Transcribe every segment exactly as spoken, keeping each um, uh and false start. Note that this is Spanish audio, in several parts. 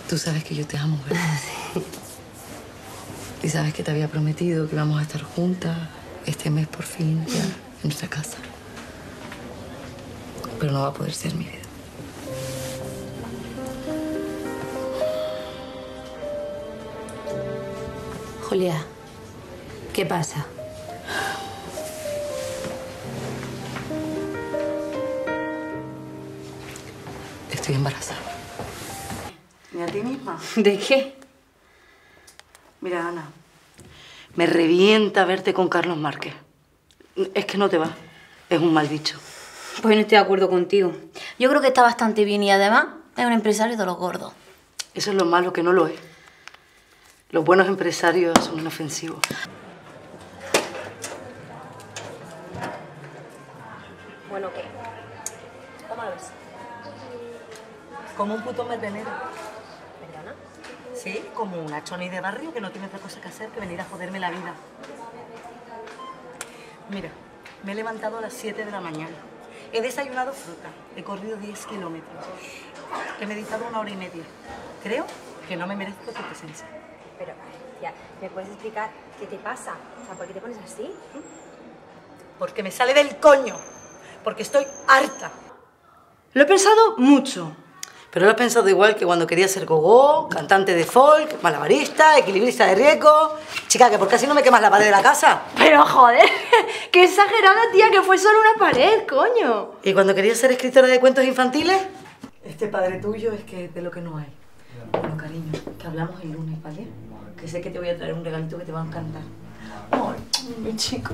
Tú sabes que yo te amo, ¿verdad? Sí. Y sabes que te había prometido que íbamos a estar juntas este mes por fin ya en nuestra casa. Pero no va a poder ser mi vida. Julia, ¿qué pasa? Estoy embarazada. ¿Ni a ti misma? ¿De qué? Mira, Ana, me revienta verte con Carlos Márquez. Es que no te va. Es un mal bicho. Pues no estoy de acuerdo contigo. Yo creo que está bastante bien y además es un empresario de los gordos. Eso es lo malo, que no lo es. Los buenos empresarios son inofensivos. Bueno, ¿qué? ¿Cómo lo ves? Como un puto mermelero. ¿Perdona? Sí, como una choni de barrio que no tiene otra cosa que hacer que venir a joderme la vida. Mira, me he levantado a las siete de la mañana. He desayunado fruta. He corrido diez kilómetros. He meditado una hora y media. Creo que no me merezco tu presencia. Pero, tía, ¿me puedes explicar qué te pasa? O sea, ¿por qué te pones así? Porque me sale del coño. Porque estoy harta. Lo he pensado mucho. Pero lo he pensado igual que cuando quería ser gogó, cantante de folk, malabarista, equilibrista de riesgo. Chica, que por casi no me quemas la pared de la casa. Pero joder, qué exagerada, tía, que fue solo una pared, coño. ¿Y cuando quería ser escritora de cuentos infantiles? Este padre tuyo es que de lo que no hay. Bueno, cariño, que hablamos el lunes, ¿vale? Que sé que te voy a traer un regalito que te va a encantar. Ay, mi chico.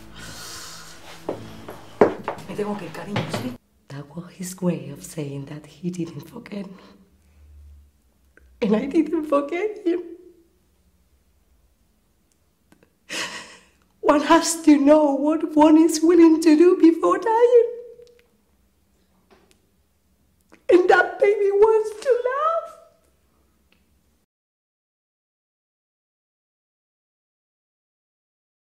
Me tengo que ir, cariño, ¿sí? That was his way of saying that he didn't forget me. And I didn't forget him. One has to know what one is willing to do before dying. And that baby wants to lie.